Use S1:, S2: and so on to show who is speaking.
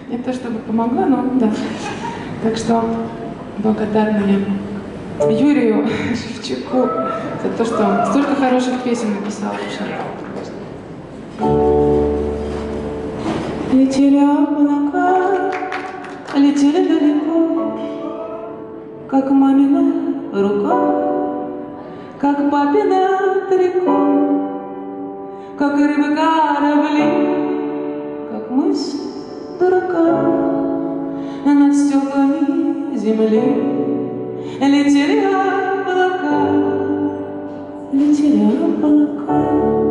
S1: Не то чтобы помогла, но да. Так что благодарна я Юрию Шевчуку за то, что он столько хороших песен написал. Летели облака, летели далеко, как мамина рука, как папина трико, как рыбы корабли, как мысль дурака. Над стеклами земли летели облака, летели облака.